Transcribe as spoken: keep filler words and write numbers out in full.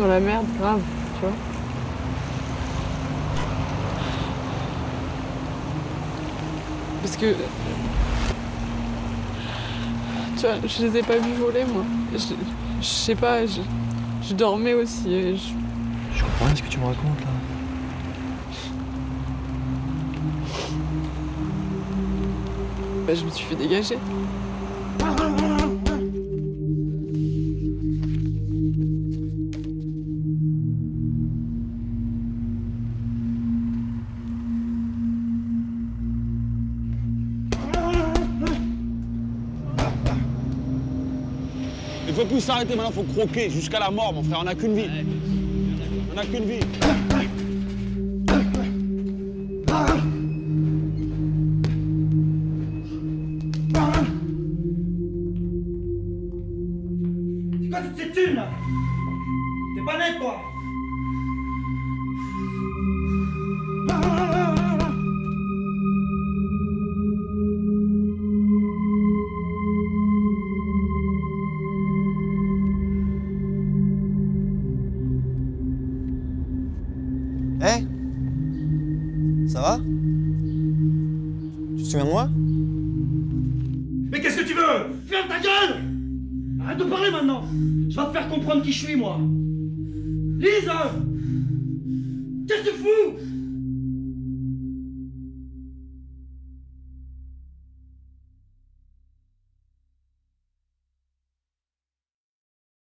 dans la merde, grave, tu vois. Parce que... Tu vois, je les ai pas vus voler, moi. Je, je sais pas, je, je dormais aussi. Et je... je comprends rien ce que tu me racontes, là. Bah, je me suis fait dégager. Il faut plus s'arrêter maintenant, faut croquer jusqu'à la mort, mon frère. On n'a qu'une vie. On n'a qu'une vie. C'est quoi toutes ces thunes là? T'es pas net, toi? Hé hey, ça va? Tu te souviens de moi? Mais qu'est-ce que tu veux? Ferme ta gueule! Arrête de parler maintenant! Je vais te faire comprendre qui je suis, moi! Lise! Qu'est-ce que tu fous?